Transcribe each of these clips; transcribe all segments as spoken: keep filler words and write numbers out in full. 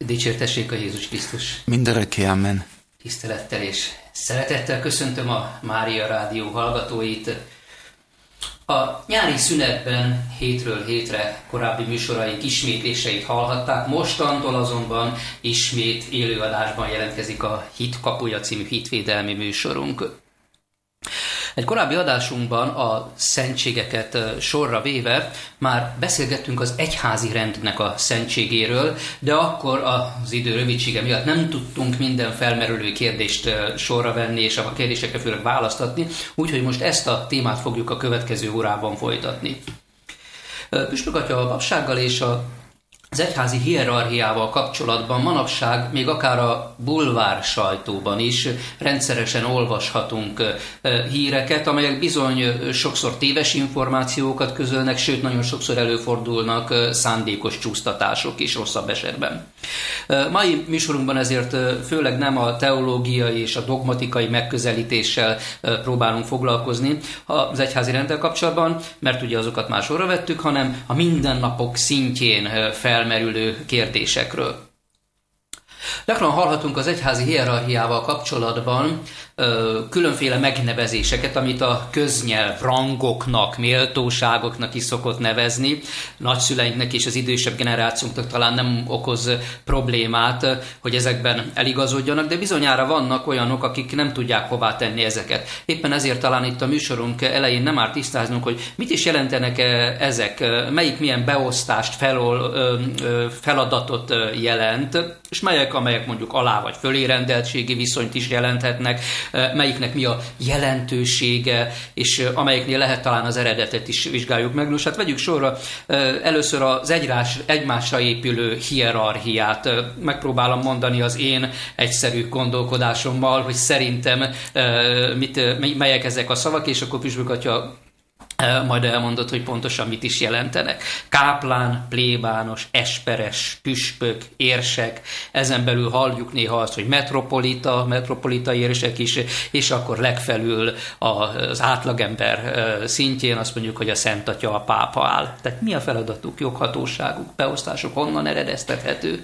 Dicsértessék a Jézus Krisztus! Mindörökké, amen! Tisztelettel és szeretettel köszöntöm a Mária Rádió hallgatóit. A nyári szünetben hétről hétre korábbi műsoraink ismétléseit hallhatták, mostantól azonban ismét élőadásban jelentkezik a Hit kapuja című hitvédelmi műsorunk. Egy korábbi adásunkban a szentségeket sorra véve már beszélgettünk az egyházi rendnek a szentségéről, de akkor az idő rövidsége miatt nem tudtunk minden felmerülő kérdést sorra venni, és a kérdésekre főleg választ adni, úgyhogy most ezt a témát fogjuk a következő órában folytatni. Püspök atya a papsággal és a az egyházi hierarchiával kapcsolatban manapság még akár a bulvár sajtóban is rendszeresen olvashatunk híreket, amelyek bizony sokszor téves információkat közölnek, sőt nagyon sokszor előfordulnak szándékos csúsztatások is rosszabb esetben. Mai műsorunkban ezért főleg nem a teológiai és a dogmatikai megközelítéssel próbálunk foglalkozni az egyházi renddel kapcsolatban, mert ugye azokat már sorra vettük, hanem a mindennapok szintjén fel felmerülő kérdésekről. Gyakran hallhatunk az egyházi hierarchiával kapcsolatban ö, különféle megnevezéseket, amit a köznyelv rangoknak, méltóságoknak is szokott nevezni. Nagyszüleinknek és az idősebb generációnknak talán nem okoz problémát, hogy ezekben eligazodjanak, de bizonyára vannak olyanok, akik nem tudják hová tenni ezeket. Éppen ezért talán itt a műsorunk elején nem árt tisztáznunk, hogy mit is jelentenek ezek, melyik milyen beosztást, felol, feladatot jelent, és melyek, amelyek mondjuk alá vagy fölé rendeltségi viszonyt is jelenthetnek, melyiknek mi a jelentősége, és amelyiknél lehet talán az eredetet is vizsgáljuk meg. Nos, hát vegyük sorra először az egymás, egymásra épülő hierarchiát. Megpróbálom mondani az én egyszerű gondolkodásommal, hogy szerintem mit, melyek ezek a szavak, és akkor püspök atya majd elmondod, hogy pontosan mit is jelentenek. Káplán, plébános, esperes, püspök, érsek, ezen belül halljuk néha azt, hogy metropolita, metropolitai érsek is, és akkor legfelül az átlagember szintjén azt mondjuk, hogy a Szent Atya, a pápa áll. Tehát mi a feladatuk, joghatóságuk, beosztásuk, honnan eredeztethető?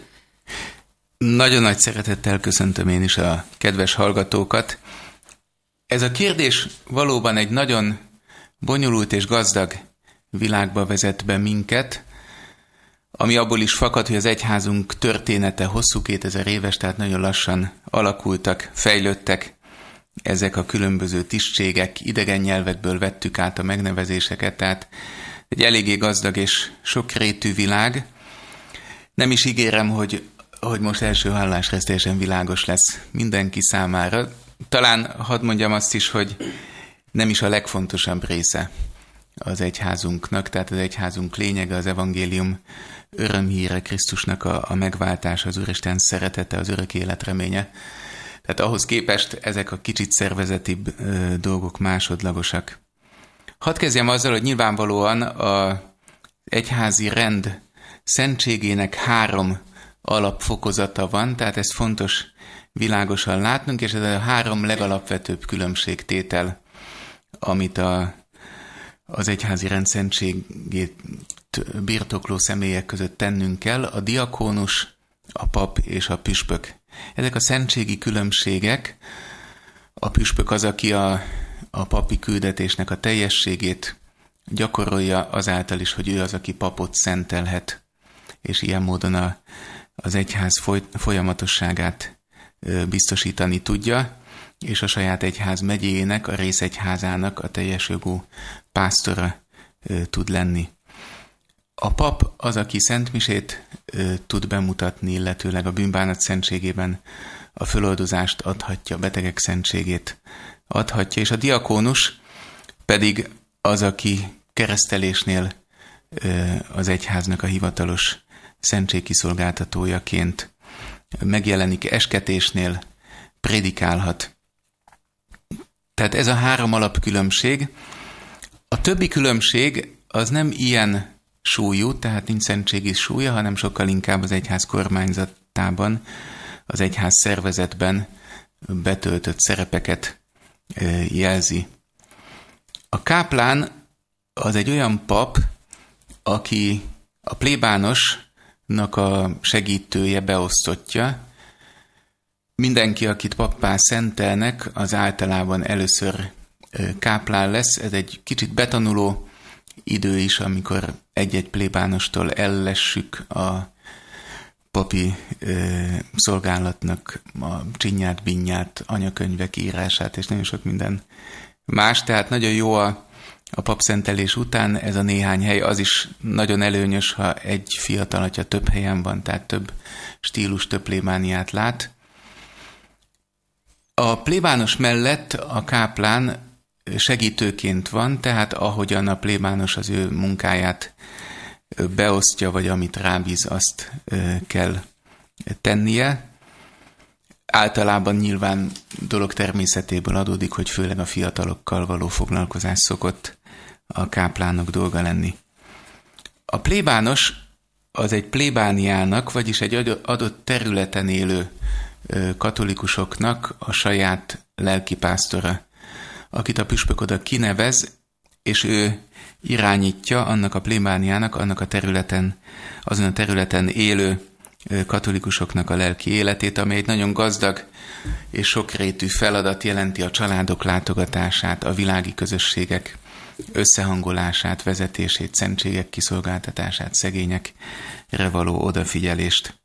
Nagyon nagy szeretettel köszöntöm én is a kedves hallgatókat. Ez a kérdés valóban egy nagyon bonyolult és gazdag világba vezet be minket, ami abból is fakad, hogy az egyházunk története hosszú kétezer éves, tehát nagyon lassan alakultak, fejlődtek ezek a különböző tisztségek, idegen nyelvekből vettük át a megnevezéseket, tehát egy eléggé gazdag és sokrétű világ. Nem is ígérem, hogy, hogy most első hallásra ez teljesen világos lesz mindenki számára. Talán hadd mondjam azt is, hogy nem is a legfontosabb része az egyházunknak, tehát az egyházunk lényege, az evangélium örömhíre, Krisztusnak a, a megváltása, az Úristen szeretete, az örök élet reménye. Tehát ahhoz képest ezek a kicsit szervezetibb ö, dolgok másodlagosak. Hadd kezdjem azzal, hogy nyilvánvalóan az egyházi rend szentségének három alapfokozata van, tehát ez fontos világosan látnunk, és ez a három legalapvetőbb különbségtétel, amit a, az egyházi rend szentségét birtokló személyek között tennünk kell, a diakónus, a pap és a püspök. Ezek a szentségi különbségek, a püspök az, aki a, a papi küldetésnek a teljességét gyakorolja azáltal is, hogy ő az, aki papot szentelhet, és ilyen módon a, az egyház foly, folyamatosságát biztosítani tudja, és a saját egyház megyéjének, a részegyházának a teljes jogú pásztora ö, tud lenni. A pap az, aki szentmisét ö, tud bemutatni, illetőleg a bűnbánat szentségében a föloldozást adhatja, a betegek szentségét adhatja, és a diakónus pedig az, aki keresztelésnél ö, az egyháznak a hivatalos szentségkiszolgáltatójaként megjelenik, esketésnél prédikálhat. Tehát ez a három alapkülönbség. A többi különbség az nem ilyen súlyú, tehát nincs szentségi súlya, hanem sokkal inkább az egyház kormányzatában, az egyház szervezetben betöltött szerepeket jelzi. A káplán az egy olyan pap, aki a plébános a segítője, beosztottja. Mindenki, akit pappá szentelnek, az általában először káplán lesz. Ez egy kicsit betanuló idő is, amikor egy-egy plébánostól ellessük a papi ö, szolgálatnak a csinyát, binnyát, anyakönyvek írását, és nagyon sok minden más. Tehát nagyon jó a, a papszentelés után ez a néhány hely. Az is nagyon előnyös, ha egy fiatal atya több helyen van, tehát több stílus, több plébániát lát. A plébános mellett a káplán segítőként van, tehát ahogyan a plébános az ő munkáját beosztja, vagy amit rábíz, azt kell tennie. Általában nyilván dolog természetéből adódik, hogy főleg a fiatalokkal való foglalkozás szokott a káplánok dolga lenni. A plébános az egy plébániának, vagyis egy adott területen élő katolikusoknak a saját lelkipásztora, akit a püspök oda kinevez, és ő irányítja annak a plébániának, annak a területen, azon a területen élő katolikusoknak a lelki életét, amely egy nagyon gazdag és sokrétű feladat, jelenti a családok látogatását, a világi közösségek összehangolását, vezetését, szentségek kiszolgáltatását, szegényekre való odafigyelést.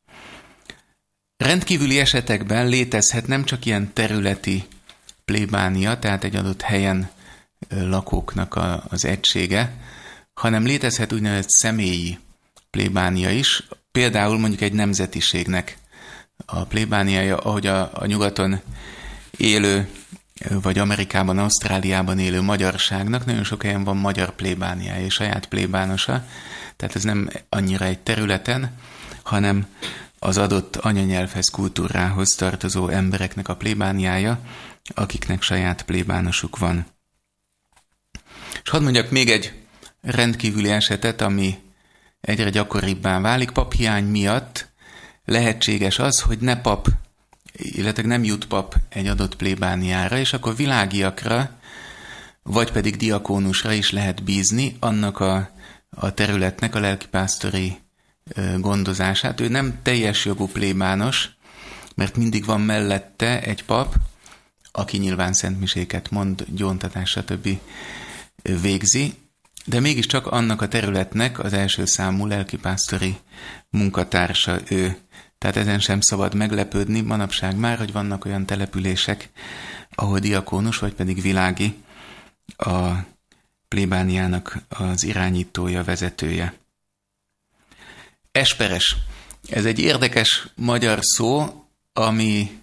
Rendkívüli esetekben létezhet nem csak ilyen területi plébánia, tehát egy adott helyen lakóknak a, az egysége, hanem létezhet úgynevezett személyi plébánia is, például mondjuk egy nemzetiségnek a plébániája, ahogy a, a nyugaton élő, vagy Amerikában, Ausztráliában élő magyarságnak nagyon sok helyen van magyar plébániája és saját plébánosa, tehát ez nem annyira egy területen, hanem az adott anyanyelvhez, kultúrához tartozó embereknek a plébániája, akiknek saját plébánosuk van. És hadd mondjak még egy rendkívüli esetet, ami egyre gyakoribbá válik. Paphiány miatt lehetséges az, hogy ne pap, illetve nem jut pap egy adott plébániára, és akkor világiakra, vagy pedig diakónusra is lehet bízni annak a, a területnek a lelkipásztori gondozását. Ő nem teljes jogú plébános, mert mindig van mellette egy pap, aki nyilván szentmiséket mond, gyóntatás, stb. Végzi, de mégiscsak annak a területnek az első számú lelkipásztori munkatársa ő. Tehát ezen sem szabad meglepődni manapság már, hogy vannak olyan települések, ahol diakónus, vagy pedig világi a plébániának az irányítója, vezetője. Esperes. Ez egy érdekes magyar szó, ami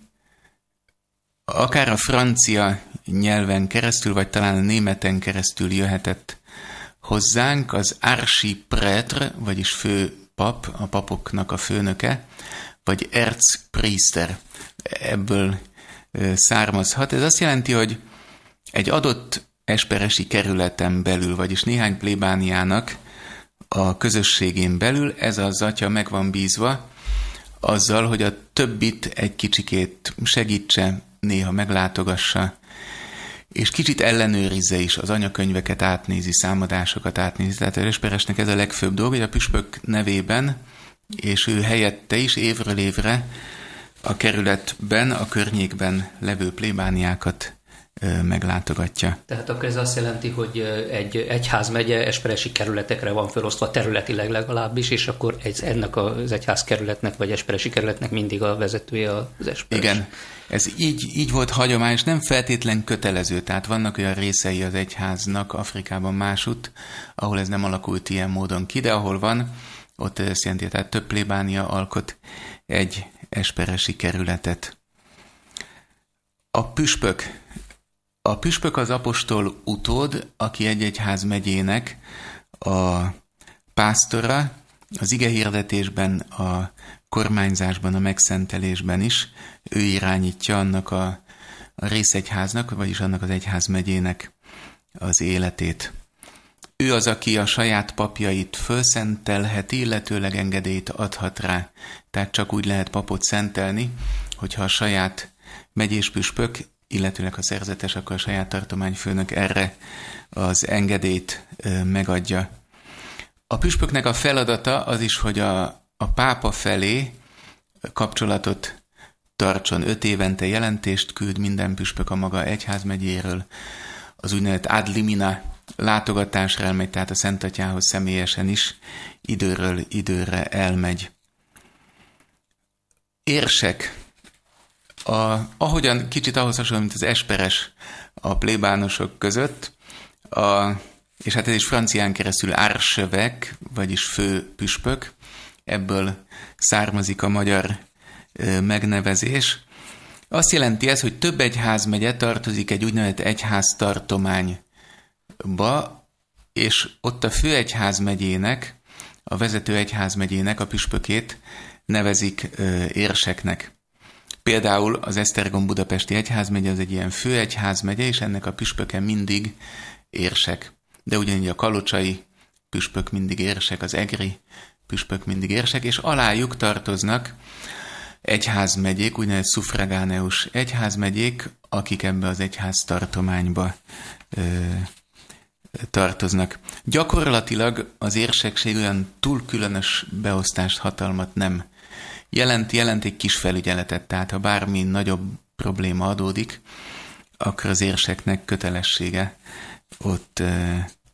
akár a francia nyelven keresztül, vagy talán a németen keresztül jöhetett hozzánk. Az archiprêtre, vagyis fő pap, a papoknak a főnöke, vagy erzpriester, ebből származhat. Ez azt jelenti, hogy egy adott esperesi kerületen belül, vagyis néhány plébániának a közösségén belül ez az atya meg van bízva azzal, hogy a többit egy kicsikét segítse, néha meglátogassa, és kicsit ellenőrizze is, az anyakönyveket átnézi, számadásokat átnézi. Tehát a esperesnek ez a legfőbb dolga, hogy a püspök nevében, és ő helyette is évről évre a kerületben, a környékben levő plébániákat meglátogatja. Tehát akkor ez azt jelenti, hogy egy egyházmegye esperesi kerületekre van felosztva területileg legalábbis, és akkor egy, ennek az egyház kerületnek, vagy esperesi kerületnek mindig a vezetője az esperes. Igen, ez így, így volt hagyomány, és nem feltétlen kötelező, tehát vannak olyan részei az egyháznak Afrikában másutt, ahol ez nem alakult ilyen módon ki, de ahol van, ott ez jelenti, tehát több plébánia alkot egy esperesi kerületet. A püspök A püspök az apostol utód, aki egy egyház megyének a pásztora, az igehirdetésben, a kormányzásban, a megszentelésben is. Ő irányítja annak a, a részegyháznak, vagyis annak az egyház megyének az életét. Ő az, aki a saját papjait fölszentelheti, illetőleg engedélyt adhat rá. Tehát csak úgy lehet papot szentelni, hogyha a saját megyéspüspök, illetőleg ha szerzetes, akkor a saját tartományfőnök erre az engedélyt megadja. A püspöknek a feladata az is, hogy a a pápa felé kapcsolatot tartson. Öt évente jelentést küld minden püspök a maga egyházmegyéről. Az úgynevezett ad limina látogatásra elmegy, tehát a Szentatyához személyesen is időről időre elmegy. Érsek. A, ahogyan kicsit ahhoz hasonló, mint az esperes a plébánosok között, a, és hát ez is francián keresztül archevêque, vagyis fő püspök, ebből származik a magyar ö, megnevezés. Azt jelenti ez, hogy több egyházmegye tartozik egy úgynevezett egyháztartományba, és ott a főegyházmegyének, a vezető egyházmegyének a püspökét nevezik ö, érseknek. Például az Esztergom-Budapesti Egyházmegye az egy ilyen főegyházmegye, és ennek a püspöke mindig érsek. De ugyanígy a kalocsai püspök mindig érsek, az egri püspök mindig érsek, és alájuk tartoznak egyházmegyék, úgynevezett szuffragáneus egyházmegyék, akik ebbe az egyháztartományba ö, tartoznak. Gyakorlatilag az érsekség olyan túl különös beosztást, hatalmat nem jelent, jelent egy kis felügyeletet, tehát ha bármi nagyobb probléma adódik, akkor az érseknek kötelessége ott ö,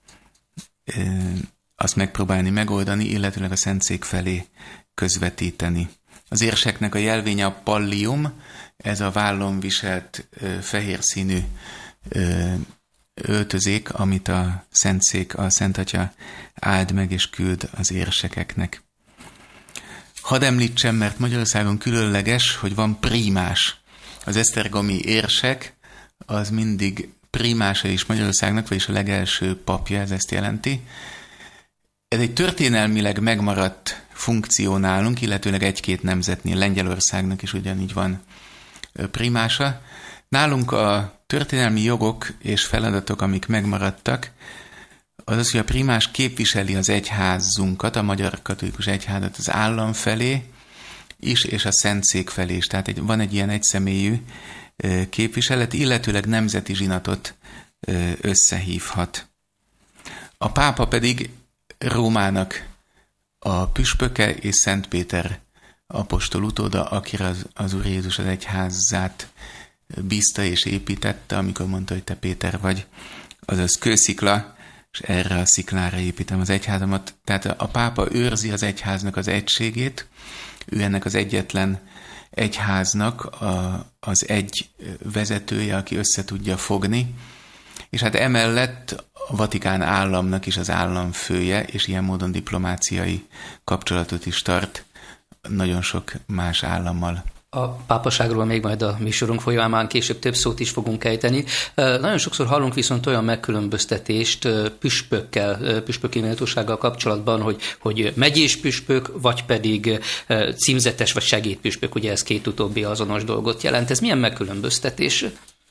ö, azt megpróbálni megoldani, illetőleg a Szentszék felé közvetíteni. Az érseknek a jelvénye a pallium, ez a vállon viselt ö, fehér színű ö, öltözék, amit a Szentszék, a Szentatya áld meg és küld az érsekeknek. Hadd említsem, mert Magyarországon különleges, hogy van prímás. Az esztergomi érsek az mindig prímása is Magyarországnak, vagyis a legelső papja, ez ezt jelenti. Ez egy történelmileg megmaradt funkció nálunk, illetőleg egy-két nemzetnél, Lengyelországnak is ugyanígy van prímása. Nálunk a történelmi jogok és feladatok, amik megmaradtak, az az, hogy a prímás képviseli az egyházunkat, a Magyar Katolikus Egyházat az állam felé is, és a Szentszék felé is. Tehát egy, van egy ilyen egyszemélyű képviselet, illetőleg nemzeti zsinatot összehívhat. A pápa pedig Rómának a püspöke és Szent Péter apostol utóda, akire az, az Úr Jézus az egyházát bízta és építette, amikor mondta, hogy te Péter vagy, azaz kőszikla, és erre a sziklára építem az egyházamat. Tehát a pápa őrzi az egyháznak az egységét, ő ennek az egyetlen egyháznak a, az egy vezetője, aki össze tudja fogni, és hát emellett a Vatikán államnak is az államfője, és ilyen módon diplomáciai kapcsolatot is tart nagyon sok más állammal. A pápaságról még majd a műsorunk folyamán később több szót is fogunk ejteni. Nagyon sokszor hallunk viszont olyan megkülönböztetést püspökkel, püspöki méltósággal kapcsolatban, hogy, hogy megyés püspök, vagy pedig címzetes vagy segédpüspök, ugye ez két utóbbi azonos dolgot jelent. Ez milyen megkülönböztetés?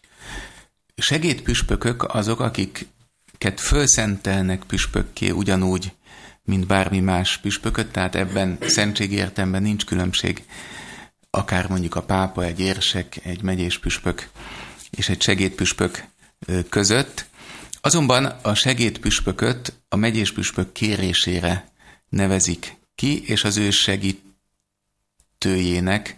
Segédpüspökök azok, akiket fölszentelnek püspökké ugyanúgy, mint bármi más püspököt, tehát ebben szentségi értelemben nincs különbség. Akár mondjuk a pápa, egy érsek, egy megyés püspök és egy segédpüspök között. Azonban a segédpüspököt a megyés püspök kérésére nevezik ki, és az ő segítőjének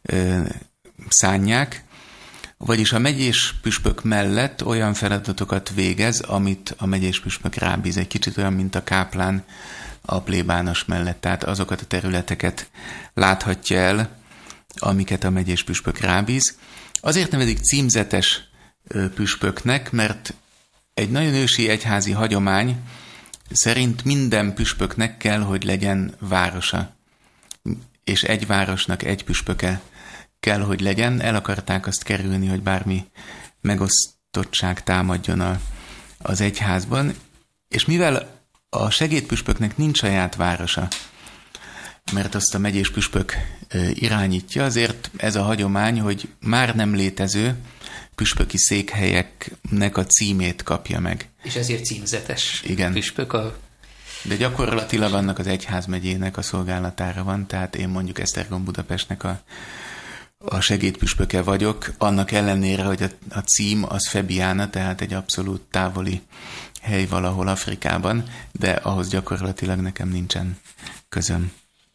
szánják, vagyis a megyés püspök mellett olyan feladatokat végez, amit a megyés püspök rábíz. Egy kicsit olyan, mint a káplán a plébános mellett, tehát azokat a területeket láthatja el, amiket a megyés püspök rábíz. Azért nevezik címzetes püspöknek, mert egy nagyon ősi egyházi hagyomány szerint minden püspöknek kell, hogy legyen városa, és egy városnak egy püspöke kell, hogy legyen. El akarták azt kerülni, hogy bármi megosztottság támadjon a, az egyházban, és mivel a segédpüspöknek nincs saját városa, mert azt a megyés püspök irányítja, azért ez a hagyomány, hogy már nem létező püspöki székhelyeknek a címét kapja meg. És ezért címzetes Igen. püspök a... De gyakorlatilag annak az egyházmegyének a szolgálatára van, tehát én mondjuk Esztergom-Budapestnek a, a segédpüspöke vagyok, annak ellenére, hogy a, a cím az Febiána, tehát egy abszolút távoli hely valahol Afrikában, de ahhoz gyakorlatilag nekem nincsen közöm.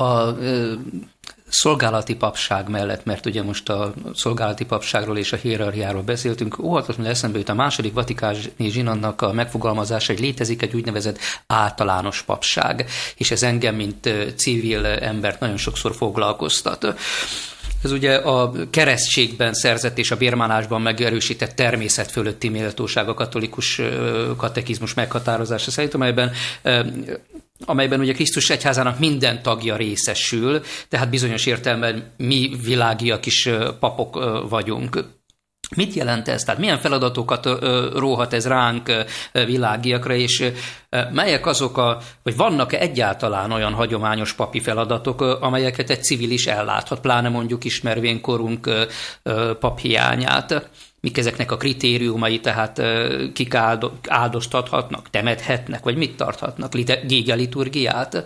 A ö, szolgálati papság mellett, mert ugye most a szolgálati papságról és a hierarchiáról beszéltünk, óhatatlanul eszembe jut a második vatikáni zsinatnak a megfogalmazása, hogy létezik egy úgynevezett általános papság, és ez engem, mint civil embert nagyon sokszor foglalkoztat. Ez ugye a keresztségben szerzett és a bérmálásban megerősített természet fölötti méltóság a katolikus katekizmus meghatározása szerint, amelyben amelyben ugye Krisztus egyházának minden tagja részesül, tehát bizonyos értelemben mi világiak is papok vagyunk. Mit jelent ez? Tehát milyen feladatokat róhat ez ránk világiakra, és melyek azok a, vagy vannak-e egyáltalán olyan hagyományos papi feladatok, amelyeket egy civil is elláthat, pláne mondjuk ismervén korunk paphiányát? Mik ezeknek a kritériumai, tehát kik áldoztathatnak, temethetnek, vagy mit tarthatnak, gége liturgiát?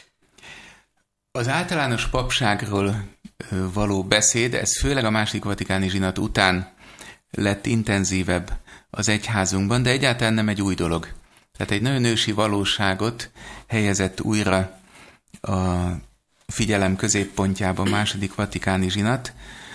Az általános papságról való beszéd, ez főleg a második vatikáni zsinat után lett intenzívebb az egyházunkban, de egyáltalán nem egy új dolog. Tehát egy nagyon ősi valóságot helyezett újra a figyelem középpontjában a második vatikáni zsinat.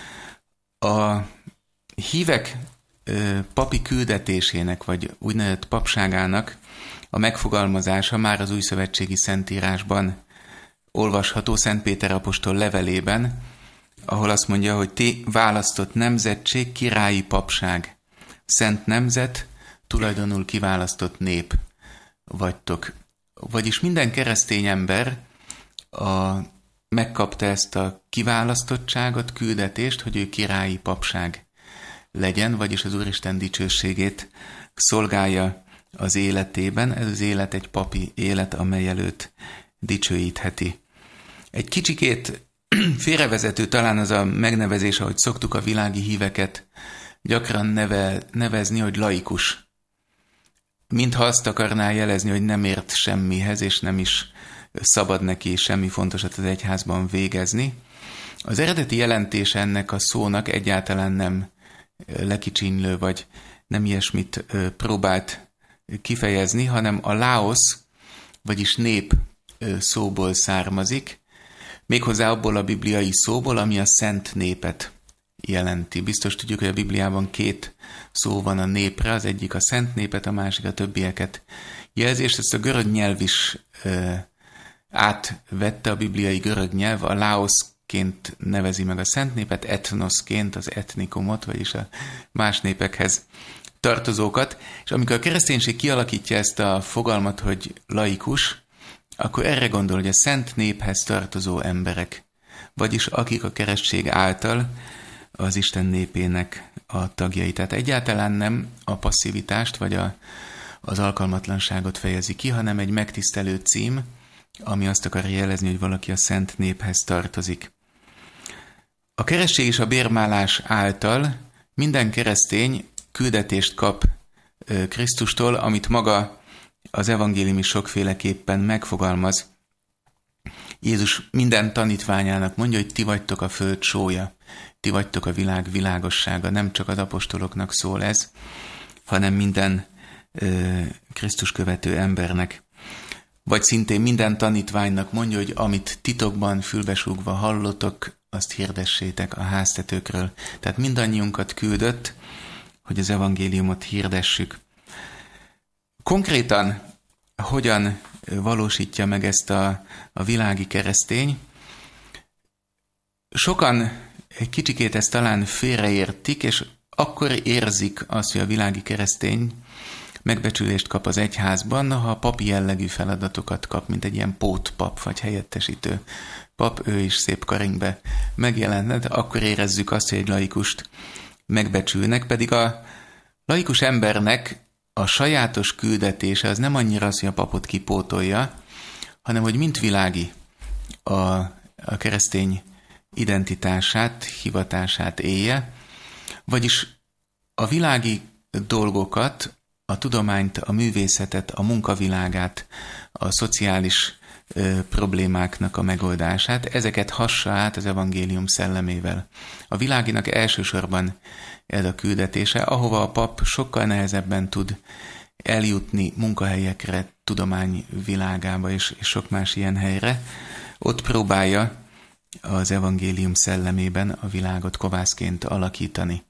A hívek papi küldetésének, vagy úgynevezett papságának a megfogalmazása már az újszövetségi szentírásban olvasható, Szent Péter apostol levelében, ahol azt mondja, hogy ti választott nemzetség, királyi papság, szent nemzet, tulajdonul kiválasztott nép vagytok. Vagyis minden keresztény ember a, megkapta ezt a kiválasztottságot, küldetést, hogy ő királyi papság legyen, vagyis az Úristen dicsőségét szolgálja az életében. Ez az élet egy papi élet, amely előtt dicsőítheti. Egy kicsikét félrevezető talán az a megnevezés, ahogy szoktuk a világi híveket gyakran neve, nevezni, hogy laikus. Mintha azt akarná jelezni, hogy nem ért semmihez, és nem is szabad neki semmi fontosat az egyházban végezni. Az eredeti jelentése ennek a szónak egyáltalán nem lekicsinylő, vagy nem ilyesmit próbált kifejezni, hanem a laos, vagyis nép szóból származik, méghozzá abból a bibliai szóból, ami a szent népet jelenti. Biztos tudjuk, hogy a Bibliában két szó van a népre, az egyik a szent népet, a másik a többieket jelzi, és ezt a görög nyelv is ö, átvette, a bibliai görög nyelv, a laoszként nevezi meg a szent népet, etnoszként az etnikumot, vagyis a más népekhez tartozókat, és amikor a kereszténység kialakítja ezt a fogalmat, hogy laikus, akkor erre gondol, hogy a szent néphez tartozó emberek, vagyis akik a keresztség által az Isten népének a tagjai. Tehát egyáltalán nem a passzivitást vagy a, az alkalmatlanságot fejezi ki, hanem egy megtisztelő cím, ami azt akarja jelezni, hogy valaki a szent néphez tartozik. A keresztség és a bérmálás által minden keresztény küldetést kap Krisztustól, amit maga az evangélium is sokféleképpen megfogalmaz. Jézus minden tanítványának mondja, hogy ti vagytok a föld sója, ti vagytok a világ világossága. Nem csak az apostoloknak szól ez, hanem minden ö, Krisztus követő embernek. Vagy szintén minden tanítványnak mondja, hogy amit titokban fülbesúgva hallotok, azt hirdessétek a háztetőkről. Tehát mindannyiunkat küldött, hogy az evangéliumot hirdessük. Konkrétan hogyan valósítja meg ezt a, a világi keresztény? Sokan egy kicsikét ezt talán félreértik, és akkor érzik azt, hogy a világi keresztény megbecsülést kap az egyházban, ha a papi jellegű feladatokat kap, mint egy ilyen pótpap vagy helyettesítő pap, ő is szép karingbe megjelentne, de akkor érezzük azt, hogy egy laikust megbecsülnek, pedig a laikus embernek a sajátos küldetése az nem annyira az, hogy a papot kipótolja, hanem hogy mint világi a, a keresztény identitását, hivatását élje, vagyis a világi dolgokat, a tudományt, a művészetet, a munkavilágát, a szociális ö, problémáknak a megoldását, ezeket hassa át az evangélium szellemével. A világinak elsősorban ez a küldetése, ahova a pap sokkal nehezebben tud eljutni munkahelyekre, tudomány világába és, és sok más ilyen helyre, ott próbálja az evangélium szellemében a világot kovászként alakítani.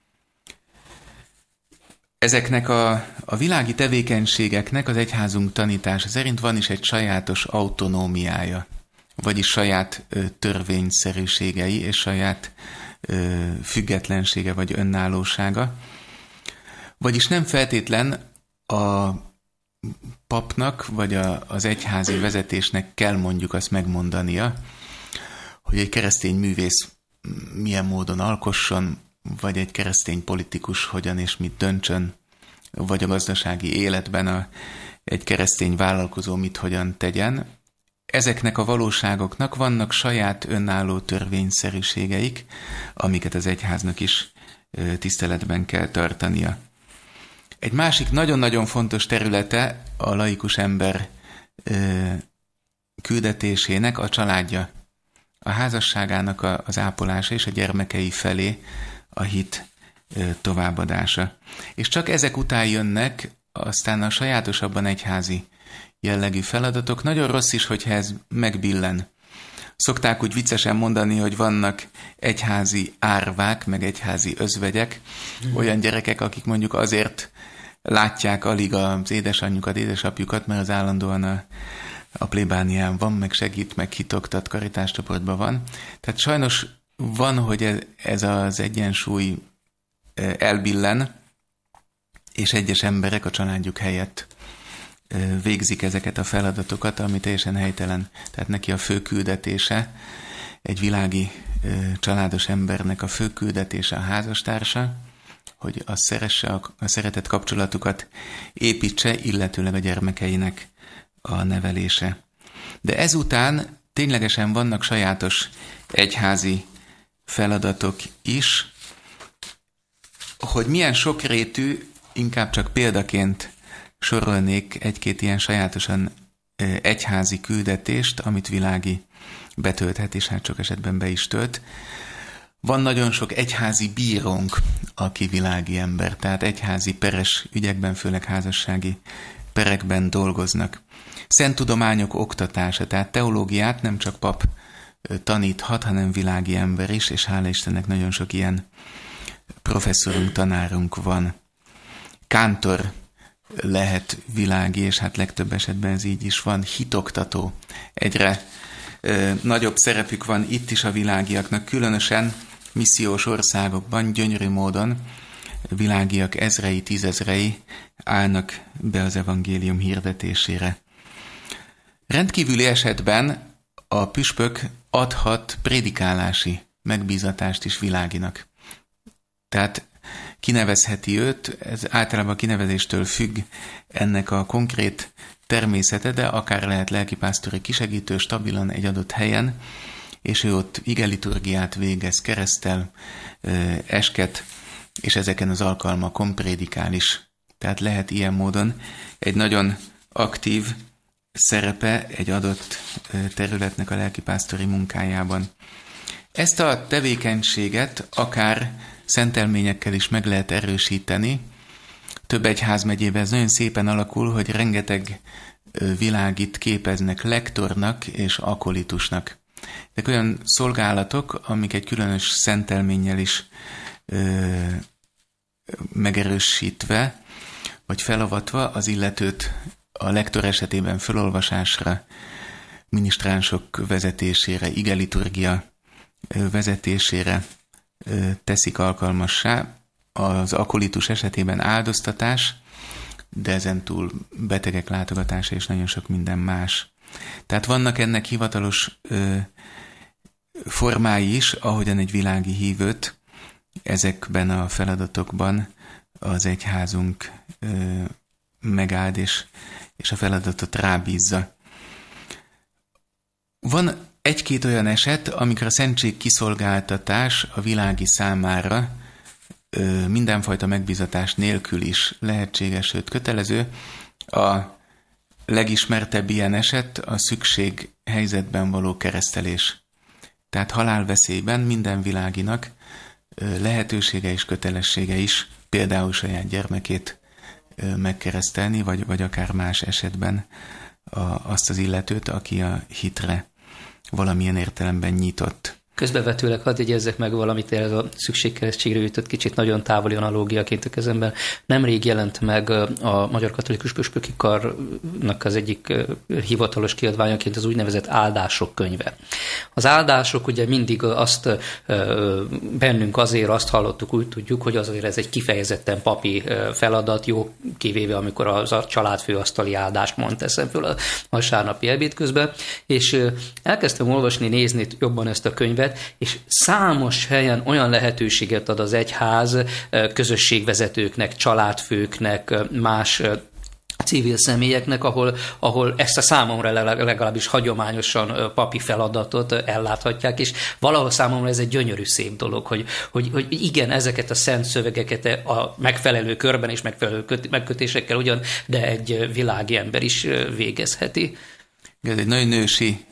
Ezeknek a, a világi tevékenységeknek az egyházunk tanítása szerint van is egy sajátos autonómiája, vagyis saját ö, törvényszerűségei és saját ö, függetlensége vagy önállósága. Vagyis nem feltétlen a papnak vagy a, az egyházi vezetésnek kell mondjuk azt megmondania, hogy egy keresztény művész milyen módon alkosson, vagy egy keresztény politikus hogyan és mit döntsön, vagy a gazdasági életben a, egy keresztény vállalkozó mit hogyan tegyen. Ezeknek a valóságoknak vannak saját önálló törvényszerűségeik, amiket az egyháznak is tiszteletben kell tartania. Egy másik nagyon-nagyon fontos területe a laikus ember küldetésének a családja, a házasságának az ápolása és a gyermekei felé a hit továbbadása. És csak ezek után jönnek aztán a sajátosabban egyházi jellegű feladatok. Nagyon rossz is, hogyha ez megbillen. Szokták úgy viccesen mondani, hogy vannak egyházi árvák, meg egyházi özvegyek, mm. olyan gyerekek, akik mondjuk azért látják alig az édesanyjukat, édesapjukat, mert az állandóan a, a plébánián van, meg segít, meg hitoktat, karitástcsoportban van. Tehát sajnos van, hogy ez az egyensúly elbillen, és egyes emberek a családjuk helyett végzik ezeket a feladatokat, ami teljesen helytelen. Tehát neki a fő küldetése, egy világi családos embernek a fő küldetése a házastársa, hogy a szeresse, a szeretett kapcsolatukat építse, illetőleg a gyermekeinek a nevelése. De ezután ténylegesen vannak sajátos egyházi feladatok is, hogy milyen sokrétű, inkább csak példaként sorolnék egy-két ilyen sajátosan egyházi küldetést, amit világi betölthet, és hát sok esetben be is tölt. Van nagyon sok egyházi bírónk, aki világi ember, tehát egyházi peres ügyekben, főleg házassági perekben dolgoznak. Szent tudományok oktatása, tehát teológiát nem csak pap taníthat, hanem világi ember is, és hála Istennek nagyon sok ilyen professzorunk, tanárunk van. Kántor lehet világi, és hát legtöbb esetben ez így is van, hitoktató. Egyre ö, nagyobb szerepük van itt is a világiaknak, különösen missziós országokban gyönyörű módon világiak ezrei, tízezrei állnak be az evangélium hirdetésére. Rendkívüli esetben a püspök adhat prédikálási megbízatást is világinak. Tehát kinevezheti őt, ez általában a kinevezéstől függ ennek a konkrét természete, de akár lehet lelkipásztori kisegítő stabilan egy adott helyen, és ő ott igeliturgiát végez, keresztel, esket, és ezeken az alkalmakon prédikál is. Tehát lehet ilyen módon egy nagyon aktív szerepe egy adott területnek a lelkipásztori munkájában. Ezt a tevékenységet akár szentelményekkel is meg lehet erősíteni. Több egyházmegyében ez nagyon szépen alakul, hogy rengeteg világit képeznek lektornak és akolitusnak. Ezek olyan szolgálatok, amik egy különös szentelménnyel is ö, megerősítve, vagy felavatva az illetőt a lektor esetében felolvasásra, minisztránsok vezetésére, igeliturgia vezetésére teszik alkalmassá, az akolitus esetében áldoztatás, de ezen túl betegek látogatása és nagyon sok minden más. Tehát vannak ennek hivatalos ö, formái is, ahogyan egy világi hívőt ezekben a feladatokban az egyházunk ö, megáld és, és a feladatot rábízza. Van egy-két olyan eset, amikor a szentség kiszolgáltatás a világi számára ö, mindenfajta megbízatás nélkül is lehetséges, sőt kötelező. A legismertebb ilyen eset a szükség helyzetben való keresztelés. Tehát halálveszélyben minden világinak ö, lehetősége és kötelessége is például saját gyermekét ö, megkeresztelni, vagy, vagy akár más esetben a, azt az illetőt, aki a hitre valamilyen értelemben nyitott. Közbevetőleg hadd jegyezzek meg valamit, ez a szükségkeresztségre jutott kicsit nagyon távoli analógiaként a kezemben. Nemrég jelent meg a Magyar Katolikus Püspöki Karnak az egyik hivatalos kiadványaként az úgynevezett áldások könyve. Az áldások ugye mindig azt bennünk azért azt hallottuk, úgy tudjuk, hogy azért ez egy kifejezetten papi feladat, jó kivéve amikor az a családfőasztali áldást mond teszem föl a vasárnapi ebéd közben, és elkezdtem olvasni, nézni jobban ezt a könyvet, és számos helyen olyan lehetőséget ad az egyház közösségvezetőknek, családfőknek, más civil személyeknek, ahol, ahol ezt a számomra legalábbis hagyományosan papi feladatot elláthatják, és valahol számomra ez egy gyönyörű szép dolog, hogy, hogy, hogy igen, ezeket a szent szövegeket a megfelelő körben és megfelelő megkötésekkel ugyan, de egy világi ember is végezheti. Ez egy nagyon nősi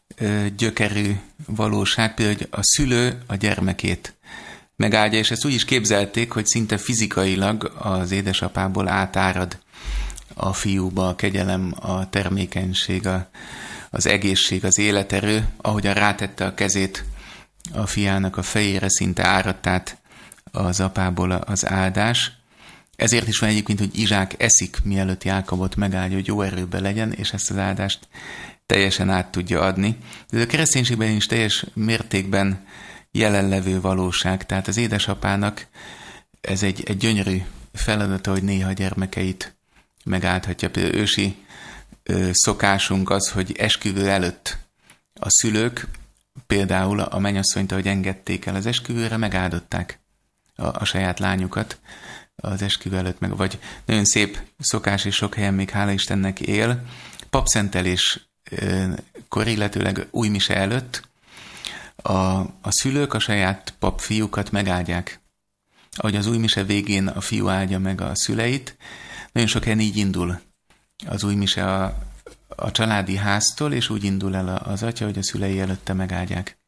gyökerű valóság, például, hogy a szülő a gyermekét megáldja, és ezt úgy is képzelték, hogy szinte fizikailag az édesapából átárad a fiúba a kegyelem, a termékenység, a, az egészség, az életerő, ahogyan rátette a kezét a fiának a fejére, szinte áradt át az apából az áldás. Ezért is van egyébként, hogy Izsák eszik, mielőtt Jákobot megáldja, hogy jó erőben legyen, és ezt az áldást teljesen át tudja adni. De a kereszténységben is teljes mértékben jelenlevő valóság. Tehát az édesapának ez egy, egy gyönyörű feladata, hogy néha a gyermekeit megáldhatja. Például ősi ö, szokásunk az, hogy esküvő előtt a szülők például a mennyasszonyt, ahogy engedték el az esküvőre, megáldották a, a saját lányukat az esküvő előtt, meg, vagy nagyon szép szokás, és sok helyen még hála Istennek él, papszentelés kor, illetőleg új mise előtt a, a szülők a saját papfiúkat megáldják. Ahogy az új mise végén a fiú áldja meg a szüleit, nagyon sok helyen így indul az új mise a, a családi háztól, és úgy indul el az atya, hogy a szülei előtte megáldják